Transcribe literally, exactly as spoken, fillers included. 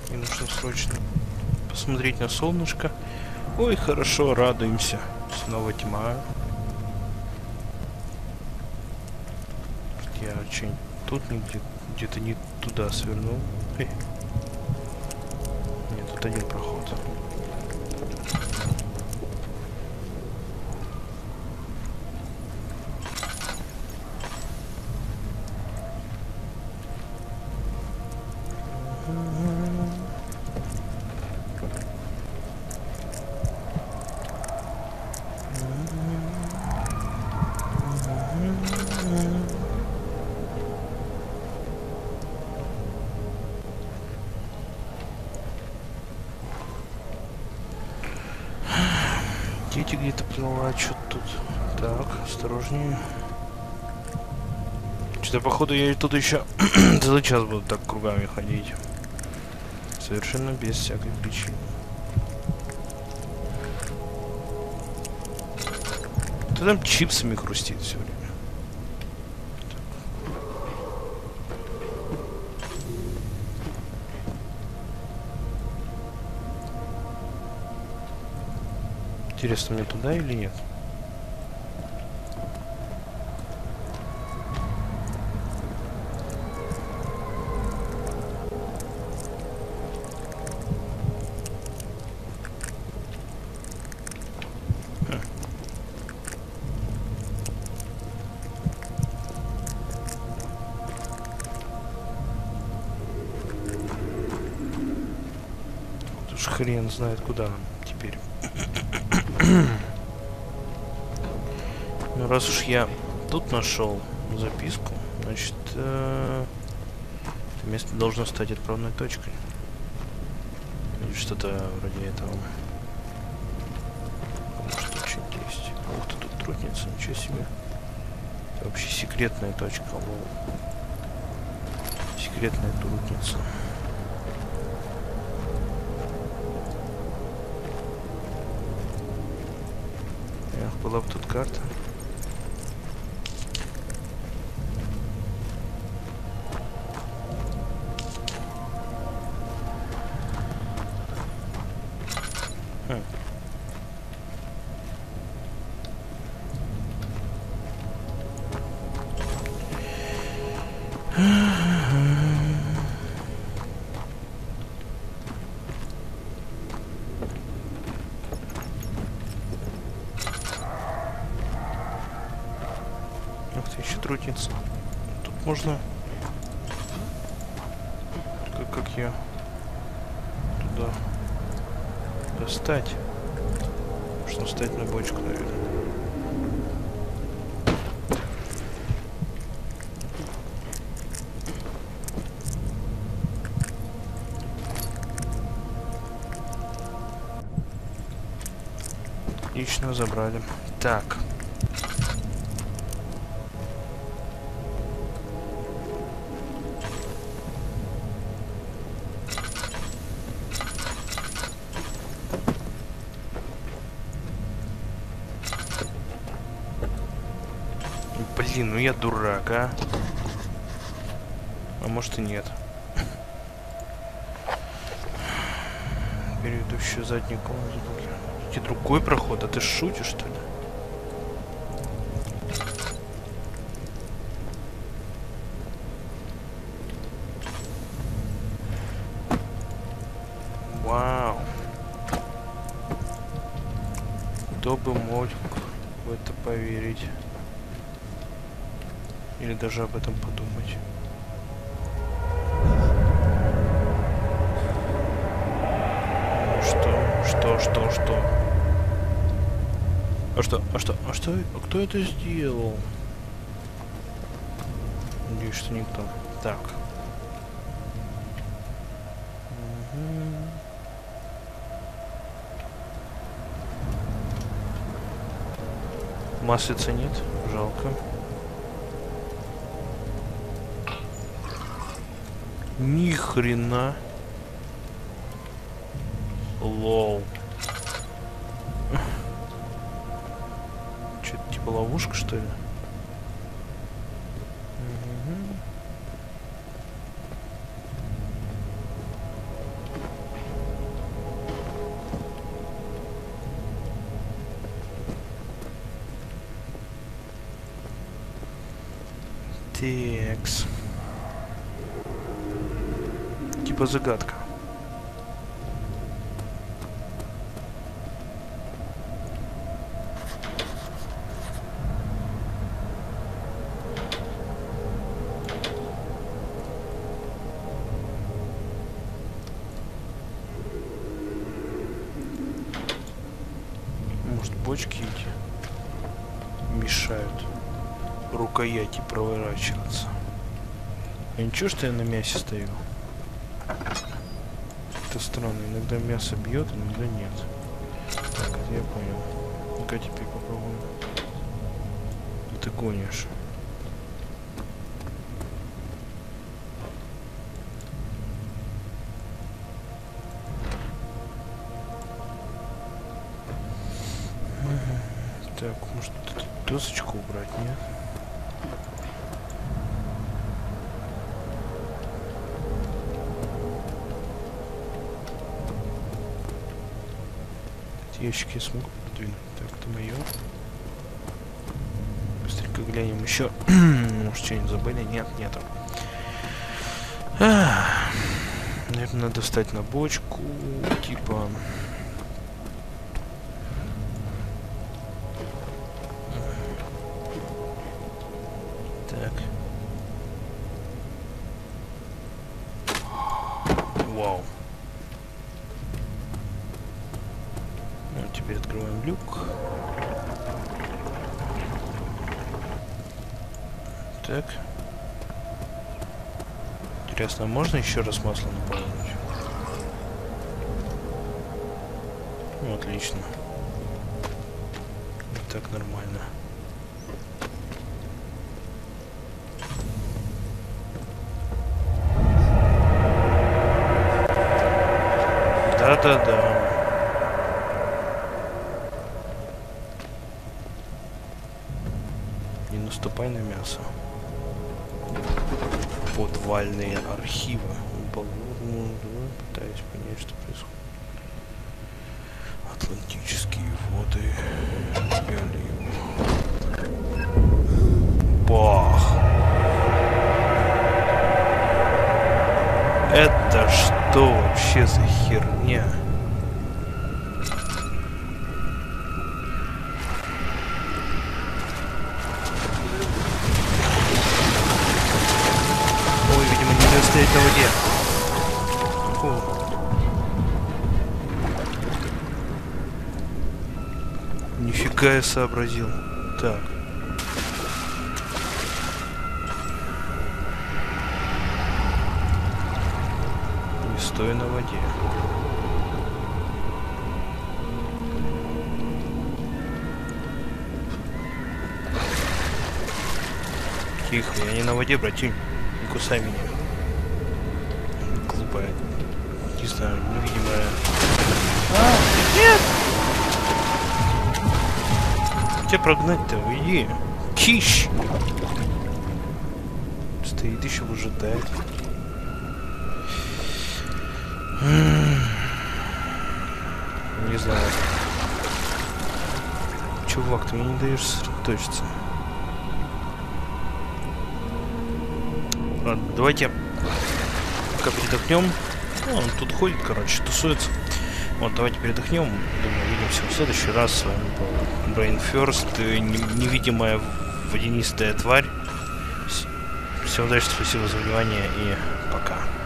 Мне нужно срочно посмотреть на солнышко. Ой, хорошо, радуемся. Снова тьма. Я очень тут нигде, где-то не туда свернул. Эй. Нет, тут один проход. Дети где-то плывают, что тут. Так, осторожнее. Что-то, походу, я тут еще целый час буду так кругами ходить. Совершенно без всякой причины. Кто там чипсами хрустит все время? Интересно, мне туда или нет? Хм. Вот уж хрен знает, куда нам теперь. Ну, раз уж я тут нашел записку, значит, э, это место должно стать отправной точкой. Или что-то вроде этого. Может, тут что-нибудь есть. Ух ты, тут трудница, ничего себе. Это вообще секретная точка. Лол. Секретная трудница. Эх, была бы тут карта. Хм. Ух ты, еще трудница. Тут можно... Как, как я туда достать? Можно встать на бочку, наверное. Отлично, забрали. Так. Блин, ну я дурак, а? А может и нет. Предыдущую заднюю комнату. И другой проход, а ты шутишь, что ли? Вау. Кто бы мог в это поверить? Или даже об этом подумать? Что? Что? Что? Что? А что? А что? А что? А кто это сделал? Надеюсь, что никто. Так. Угу. Маслица нет, жалко. Ни хрена. Лол. Что-то типа ловушка, что ли? Угу. Текс. Типа загадка. Может, бочки эти мешают рукояти проворачиваться. А ничего, что я на мясе стою? Это странно. Иногда мясо бьет, иногда нет. Так, это я понял. Ну-ка теперь попробуем. Да ты гонишь. Так, может эту досочку убрать, нет? Эти ящики я смогу подвинуть. Так, это мое. Быстренько глянем еще. Может, что-нибудь забыли? Нет, нету. Наверное, надо встать на бочку. Типа... Так. Вау. Ну, теперь открываем люк. Так. Интересно, можно еще раз масло наполнить? Ну, отлично. Так нормально. Да-да-да. Не наступай на мясо. Подвальные архивы. Пытаюсь понять, что происходит. Атлантические воды. Бах! Это что вообще за херня? Ой, видимо, нельзя стоять на воде. Фу. Нифига я сообразил. Так. Не стой на воде. Тихо, я не на воде, братин. Не кусай меня. Глупая. Не знаю, невидимая. А, нет! Тебя прогнать-то, уйди. Кищ! Стоит еще выжидает. Не знаю. Чувак, ты мне не даешь сосредоточиться. Ладно, давайте пока передохнем. Ну, он тут ходит, короче, тусуется. Вот, давайте передохнем. Думаю, увидимся в следующий раз. С вами был Brain First, невидимая водянистая тварь. Всем удачи, спасибо за внимание и пока.